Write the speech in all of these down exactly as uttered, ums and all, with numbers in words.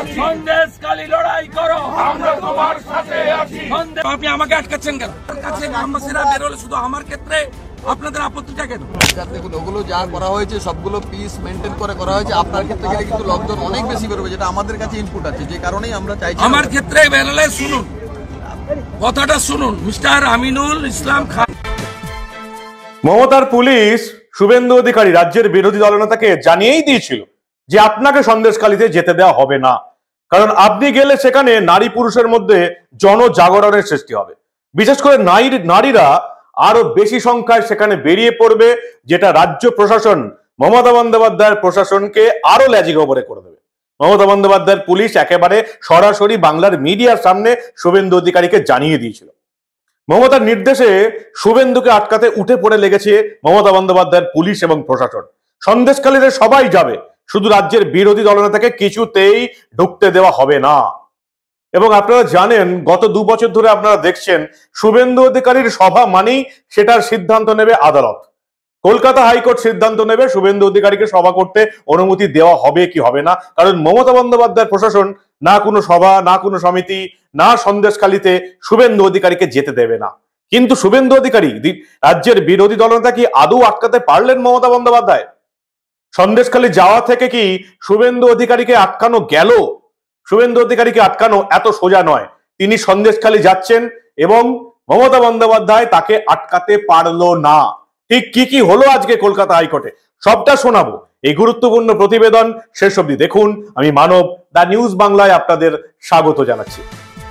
আছি, সন্দেশখালী লড়াই করো, আমরা তোমার সাথে আছি। আপনি আমাকে আটকাচ্ছেন কেন? কাছে গ্রামবাসীরা বেরোলে শুধু আমার ক্ষেত্রে আপনাদের আপত্তিটা কেন? দেখুন, ওগুলো যা করা হয়েছে সবগুলো পিস মেনটেন করে করা হয়েছে। আপনার ক্ষেত্রে গেলে কিন্তু লোকজন অনেক বেশি বেরোবে, যেটা আমাদের কাছে ইনপুট আছে, যে কারণেই আমরা চাইছি। আমার ক্ষেত্রে বেরোলে শুনুন, কথাটা শুনুন, মিস্টার আমিনুল ইসলাম খান। মমতার পুলিশ শুভেন্দু অধিকারী রাজ্যের বিরোধী দলনেতাকে জানিয়েই দিয়েছিল যে আপনাকে সন্দেশখালীতে যেতে দেওয়া হবে না, কারণ আপনি গেলে সেখানে নারী পুরুষের মধ্যে জনজাগরণের সৃষ্টি হবে। বিশেষ করে নারীরা আরো বেশি সংখ্যায় সেখানে বেরিয়ে পড়বে, যেটা রাজ্য প্রশাসন মমতা বন্দ্যোপাধ্যায়ের প্রশাসনকে আরো ল্যাজিগোবরে করে দেবে। মমতা বন্দ্যোপাধ্যায়ের পুলিশ একেবারে সরাসরি বাংলার মিডিয়ার সামনে শুভেন্দু অধিকারীকে জানিয়ে দিয়েছিল। মমতার নির্দেশে শুভেন্দুকে আটকাতে উঠে পড়ে লেগেছে মমতা বন্দ্যোপাধ্যায়ের পুলিশ এবং প্রশাসন। সন্দেশখালীতে সবাই যাবে, শুধু রাজ্যের বিরোধী দলনেতাকে কিছুতেই ঢুকতে দেওয়া হবে না। এবং আপনারা জানেন, গত দু বছর ধরে আপনারা দেখছেন শুভেন্দু অধিকারীর সভা মানেই সেটার সিদ্ধান্ত নেবে আদালত। কলকাতা হাইকোর্ট সিদ্ধান্ত নেবে শুভেন্দু অধিকারীকে সভা করতে অনুমতি দেওয়া হবে কি হবে না, কারণ মমতা বন্দ্যোপাধ্যায়ের প্রশাসন না কোনো সভা, না কোনো সমিতি, না সন্দেশখালীতে শুভেন্দু অধিকারীকে যেতে দেবে না। কিন্তু শুভেন্দু অধিকারী রাজ্যের বিরোধী দলনেতা কি আদৌ আটকাতে পারলেন মমতা বন্দ্যোপাধ্যায়? সন্দেশখালী যাওয়া থেকে কি শুভেন্দু অধিকারীকে আটকানো গেল? শুভেন্দু অধিকারীকে আটকানো এত সোজা নয়। তিনি সন্দেশখালী যাচ্ছেন এবং মমতা বন্দ্যোপাধ্যায় তাকে আটকাতে পারলো না। ঠিক কি কি হলো আজকে কলকাতা হাইকোর্টে সবটা শোনাবো। এই গুরুত্বপূর্ণ প্রতিবেদন শেষ অবধি দেখুন। আমি মানব, দা নিউজ বাংলায় আপনাদের স্বাগত জানাচ্ছি।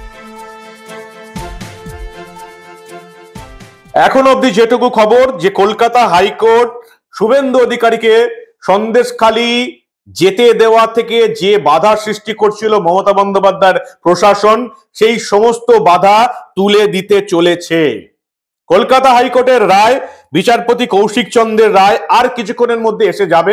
এখন অবধি যেটুকু খবর, যে কলকাতা হাইকোর্ট শুভেন্দু অধিকারীকে সন্দেশখালী যেতে দেওয়া থেকে যে বাধা সৃষ্টি করছিল মমতা বন্দ্যোপাধ্যায়ের প্রশাসন, সেই সমস্ত বাধা তুলে দিতে চলেছে। কলকাতা হাইকোর্টের রায়, বিচারপতি কৌশিক চন্দ্রের রায় আর কিছুক্ষণের মধ্যে এসে যাবে।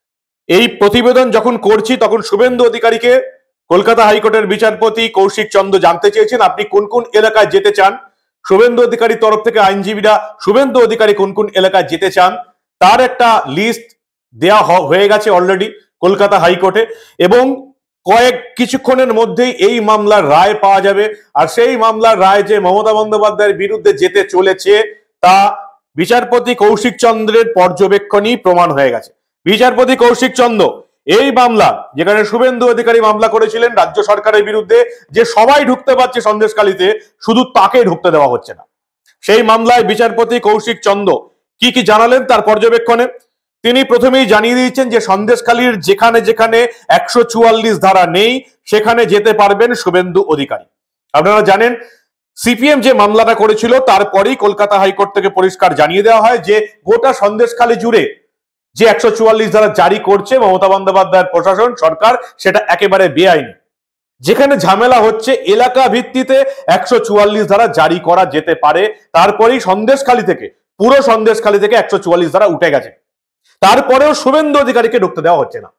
এই প্রতিবেদন যখন করছি তখন শুভেন্দু অধিকারীকে কলকাতা হাইকোর্টের বিচারপতি কৌশিক চন্দ্র জানতে চেয়েছেন আপনি কোন কোন এলাকায় যেতে চান। শুভেন্দু অধিকারীর তরফ থেকে আইনজীবীরা শুভেন্দু অধিকারী কোন কোন এলাকায় যেতে চান তার একটা লিস্ট দেয়া হয়ে গেছে অলরেডি কলকাতা হাইকোর্টে, এবং কয়েক কিছুক্ষণের মধ্যেই এই মামলার রায় পাওয়া যাবে। আর সেই মামলার রায় যে মমতা বন্দ্যোপাধ্যায়ের বিরুদ্ধে যেতে চলেছে তা বিচারপতি কৌশিক চন্দ্রের পর্যবেক্ষণই প্রমাণ হয়ে গেছে। বিচারপতি কৌশিক চন্দ্র এই মামলা, যেখানে শুভেন্দু অধিকারী মামলা করেছিলেন রাজ্য সরকারের বিরুদ্ধে যে সবাই ঢুকতে পারছে সন্দেশখালীতে, শুধু তাকে ঢুকতে দেওয়া হচ্ছে না, সেই মামলায় বিচারপতি কৌশিক চন্দ্র কি কি জানালেন তার পর্যবেক্ষণে তিনি প্রথমেই জানিয়ে দিয়েছেন যে সন্দেশখালীর যেখানে যেখানে একশো চুয়াল্লিশ ধারা নেই সেখানে যেতে পারবেন শুভেন্দু অধিকারী। আপনারা জানেন সিপিএম যে মামলাটা করেছিল তারপরেই কলকাতা হাইকোর্ট থেকে পরিষ্কার জানিয়ে দেওয়া হয় যে গোটা সন্দেশখালী জুড়ে যে একশো চুয়াল্লিশ ধারা জারি করছে মমতা বন্দ্যোপাধ্যায়ের প্রশাসন সরকার, সেটা একেবারে বেআইনি। যেখানে ঝামেলা হচ্ছে এলাকা ভিত্তিতে একশো চুয়াল্লিশ ধারা জারি করা যেতে পারে, তারপরেই সন্দেশখালী থেকে পুরো সন্দেশখালী থেকে একশো চুয়াল্লিশ ধারা উঠে গেছে। তারপরেও শুভেন্দু অধিকারীকে ঢুকতে দেওয়া হচ্ছে না,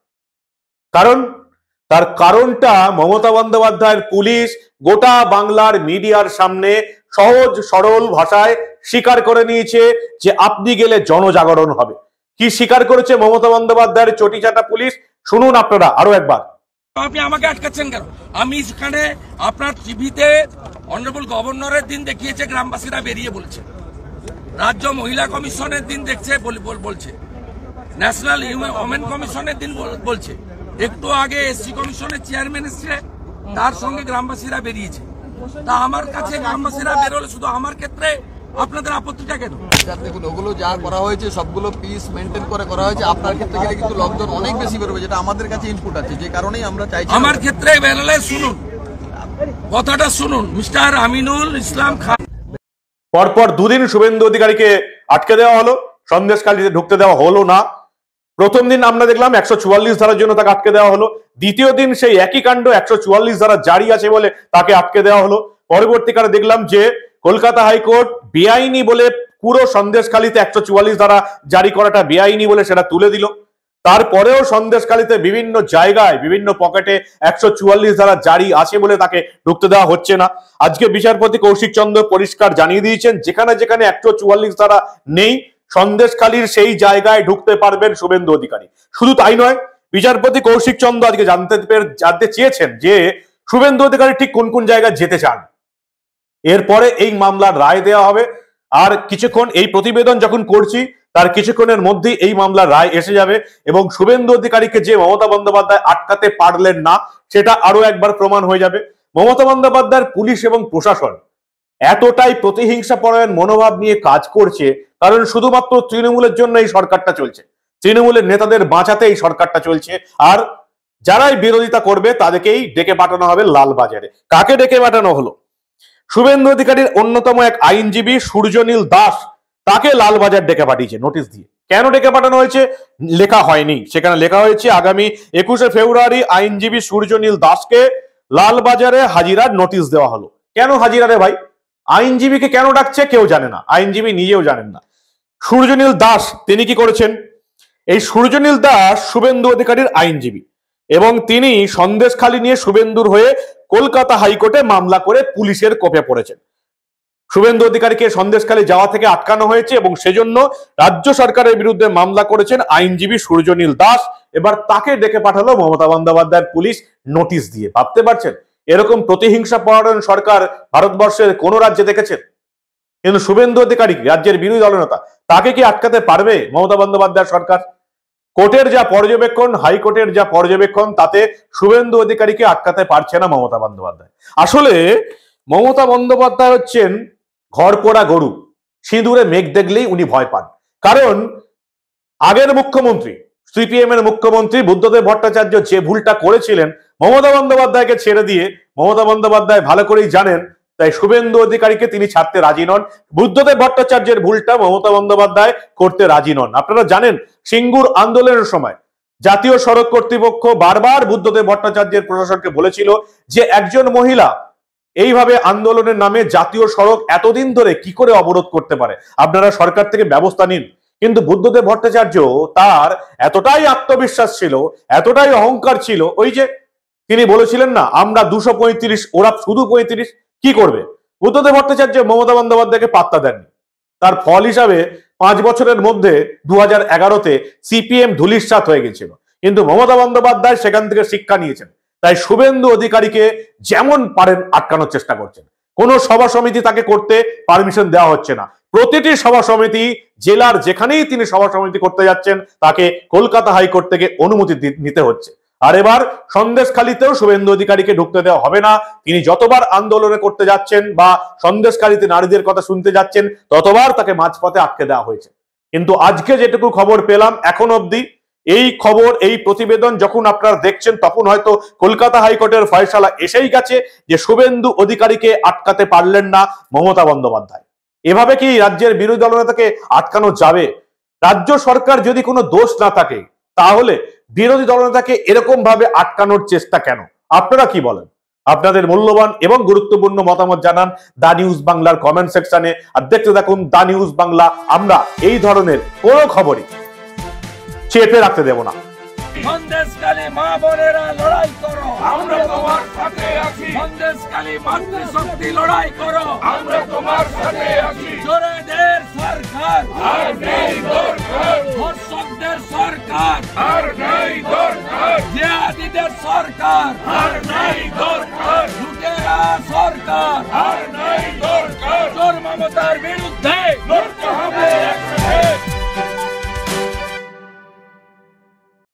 কারণ তার কারণটা মমতা বন্দ্যোপাধ্যায়ের পুলিশ গোটা বাংলার মিডিয়ার সামনে সহজ সরল ভাষায় স্বীকার করে নিয়েছে যে আপনি গেলে জনজাগরণ হবে। কি স্বীকার করেছে মমতা বন্দ্যোপাধ্যায়ের চটিচাটা পুলিশ, শুনুন আপনারা আরো একবার। আপনি আমাকে আটকাচ্ছেন কেন? আমি সেখানে আপনার টিভিতে অনারেবল গভর্নরের দিন দেখিয়েছে, গ্রামবাসীরা বেরিয়ে বলছে, রাজ্য মহিলা কমিশনের দিন দেখছে বলছে, ন্যাশনাল ওমেন কমিশনের দিন বলছে, একটু আগে এসসি কমিশনের চেয়ারম্যান এসছে, তার সঙ্গে গ্রামবাসীরা বেরিয়েছে। তা আমার কাছে গ্রামবাসীরা বেরোলে শুধু আমার ক্ষেত্রে আপনাদের আপত্তিটা কেন? দেখুন, ওগুলো যা করা হয়েছে সবগুলো পিস মেনটেন করে করা হয়েছে। আপনার ক্ষেত্রে গেলে কিন্তু লোকজন অনেক বেশি বেরোবে, যেটা আমাদের কাছে ইনপুট আছে, যে কারণেই আমরা চাইছি। আমার ক্ষেত্রে বেরোলে শুনুন, কথাটা শুনুন, মিস্টার আমিনুল ইসলাম খান। পরপর দুদিন শুভেন্দু অধিকারীকে আটকে দেওয়া হলো, সন্দেশখালীতে ঢুকতে দেওয়া হলো না। প্রথম দিন আমরা দেখলাম একশো চুয়াল্লিশ ধারার জন্য তাকে আটকে দেওয়া হলো। দ্বিতীয় দিন সেই একই কাণ্ড, একশো চুয়াল্লিশ ধারা জারি আছে বলে তাকে আটকে দেওয়া হলো। পরবর্তীকালে দেখলাম যে কলকাতা হাইকোর্ট বেআইনি বলে পুরো সন্দেশখালীতে একশো চুয়াল্লিশ ধারা জারি করাটা বেআইনি বলে সেটা তুলে দিল। তারপরেও সন্দেশখালীতে বিভিন্ন জায়গায় বিভিন্ন পকেটে একশো চুয়াল্লিশ ধারা জারি আছে বলে তাকে ঢুকতে দেওয়া হচ্ছে না। আজকে বিচারপতি কৌশিক চন্দ্র পরিষ্কার জানিয়ে দিয়েছেন যেখানে যেখানে একশো চুয়াল্লিশ ধারা নেই সন্দেশখালীর সেই জায়গায় ঢুকতে পারবেন শুভেন্দু অধিকারী। শুধু তাই নয়, বিচারপতি কৌশিক চন্দ্র আজকে জানতে পেরে- জানতে চেয়েছেন যে শুভেন্দু অধিকারী ঠিক কোন কোন জায়গায় যেতে চান। এরপরে এই মামলার রায় দেওয়া হবে। আর কিছুক্ষণ এই প্রতিবেদন যখন করছি তার কিছুক্ষণের মধ্যেই এই মামলার রায় এসে যাবে এবং শুভেন্দু অধিকারীকে যে মমতা বন্দ্যোপাধ্যায় আটকাতে পারলেন না সেটা আরো একবার প্রমাণ হয়ে যাবে। মমতা বন্দ্যোপাধ্যায়ের পুলিশ এবং প্রশাসন এতটাই প্রতিহিংসা পরায়ণ মনোভাব নিয়ে কাজ করছে কারণ শুধুমাত্র তৃণমূলের জন্য এই সরকারটা চলছে, তৃণমূলের নেতাদের বাঁচাতে এই সরকারটা চলছে। আর যারাই বিরোধিতা করবে তাদেরকেই ডেকে পাঠানো হবে লালবাজারে। কাকে ডেকে পাঠানো হলো? শুভেন্দু অধিকারীর অন্যতম এক আইনজীবী সূর্যনীল দাস, তাকে লালবাজার ডেকে পাঠিয়েছে নোটিশ দিয়ে। কেন ডেকে পাঠানো হয়েছে লেখা হয়নি, সেখানে লেখা হয়েছে আগামী একুশে ফেব্রুয়ারি আইনজীবী সূর্যনীল দাসকে লালবাজারে হাজিরার নোটিশ দেওয়া হলো। কেন হাজিরা রে ভাই? আইনজীবীকে কেন ডাকছে কেউ জানে না, আইনজীবী নিজেও জানেন না। সূর্যনীল দাস তিনি কি করেছেন? এই সূর্যনীল দাস শুভেন্দু অধিকারীর আইনজীবী এবং তিনি সন্দেশখালী নিয়ে শুভেন্দুর হয়ে কলকাতা হাইকোর্টে মামলা করে পুলিশের কোপে পড়েছেন। শুভেন্দু অধিকারীকে সন্দেশখালী যাওয়া থেকে আটকানো হয়েছে এবং সেজন্য রাজ্য সরকারের বিরুদ্ধে মামলা করেছেন আইনজীবী সূর্যনীল দাস। এবার তাকে ডেকে পাঠালো মমতা বন্দ্যোপাধ্যায়ের পুলিশ নোটিশ দিয়ে। ভাবতে পারছেন এরকম প্রতিহিংসা পরায়ণ সরকার ভারতবর্ষের কোন রাজ্যে দেখেছেন? কিন্তু শুভেন্দু অধিকারী রাজ্যের বিরোধী দলনেতা, তাকে কি আটকাতে পারবে মমতা বন্দ্যোপাধ্যায় সরকার? কোর্টের যা পর্যবেক্ষণ, হাইকোর্টের যা পর্যবেক্ষণ, তাতে শুভেন্দু অধিকারীকে আটকাতে পারছে না মমতা বন্দ্যোপাধ্যায়। আসলে মমতা বন্দ্যোপাধ্যায় হচ্ছেন ঘর পোড়া গরু, সিঁদুরে মেঘ দেখলেই উনি ভয় পান। কারণ আগের মুখ্যমন্ত্রী সিপিএম এর মুখ্যমন্ত্রী বুদ্ধদেব ভট্টাচার্য যে ভুলটা করেছিলেন মমতা বন্দ্যোপাধ্যায়কে ছেড়ে দিয়ে, মমতা বন্দ্যোপাধ্যায় ভালো করেই জানেন, তাই শুভেন্দু অধিকারীকে তিনি ছাড়তে রাজি নন। বুদ্ধদেব ভট্টাচার্যের ভুলটা মমতা বন্দ্যোপাধ্যায় করতে রাজি নন। আপনারা জানেন সিঙ্গুর আন্দোলনের সময় জাতীয় সড়ক কর্তৃপক্ষ বারবার বুদ্ধদেব ভট্টাচার্যের প্রশাসনকে বলেছিল যে একজন মহিলা এইভাবে আন্দোলনের নামে জাতীয় সড়ক এতদিন ধরে কি করে অবরোধ করতে পারে, আপনারা সরকার থেকে ব্যবস্থা নিন। কিন্তু বুদ্ধদেব ভট্টাচার্য তার এতটাই আত্মবিশ্বাস ছিল, এতটাই অহংকার ছিল, ওই যে তিনি বলেছিলেন না আমরা দুশো পঁয়ত্রিশ, ওরা শুধু পঁয়ত্রিশ, কি করবে? বুদ্ধদেব ভট্টাচার্য মমতা বন্দ্যোপাধ্যায়কে পাত্তা দেননি। তার ফল হিসাবে পাঁচ বছরের মধ্যে দু হাজার এগারোতে সিপিএম ধূলিসাৎ হয়ে গেছিল, কিন্তু মমতা বন্দ্যোপাধ্যায় সেখান থেকে শিক্ষা নিয়েছেন। তাই শুভেন্দু অধিকারীকে যেমন পারেন আটকানোর চেষ্টা করছেন। কোন সভা সমিতি তাকে করতে পারমিশন দেওয়া হচ্ছে না। প্রতিটি সভা সমিতি, জেলার যেখানেই তিনি সভা সমিতি করতে যাচ্ছেন তাকে কলকাতা হাইকোর্ট থেকে অনুমতি নিতে হচ্ছে। আর এবার সন্দেশখালীতেও শুভেন্দু অধিকারীকে ঢুকতে দেওয়া হবে না। তিনি যতবার আন্দোলনে করতে যাচ্ছেন বা সন্দেশখালীতে নারীদের কথা শুনতে যাচ্ছেন ততবার তাকে মাঝপথে আটকে দেওয়া হয়েছে। কিন্তু আজকে যেটুকু খবর পেলাম এখন অবধি, এই খবর এই প্রতিবেদন যখন আপনারা দেখছেন তখন হয়তো কলকাতা হাইকোর্টের ফয়সালা এসেই গেছে যে শুভেন্দু অধিকারীকে আটকাতে পারলেন না মমতা বন্দ্যোপাধ্যায়। এভাবে কি রাজ্যের বিরোধী দলনেতাকে আটকানো যাবে? রাজ্য সরকার যদি কোনো দোষ না থাকে তাহলে বিরোধী দলনেতাকে এরকম ভাবে আটকানোর চেষ্টা কেন? আপনারা কি বলেন? আপনাদের মূল্যবান এবং গুরুত্বপূর্ণ মতামত জানান দা নিউজ বাংলার কমেন্ট সেকশনে। আর দেখতে থাকুন দা নিউজ বাংলা। আমরা এই ধরনের কোনো খবরই চেপে রাখতে দেব না। সন্দেশখালী মা বোনেরা লড়াই করো, আমরা তোমার সাথে আছি। সন্দেশখালী মাতৃশক্তি লড়াই করো, আমরা তোমার সাথে আছি। চোরেদের সরকার আর নেই দরকার, ধর্ষকদের সরকার আর নেই দরকার, জিহাদিদের সরকার আর নেই দরকার, লুটেরা সরকার আর নেই দরকার। চোর মমতার বিরুদ্ধে লড়তে হবে।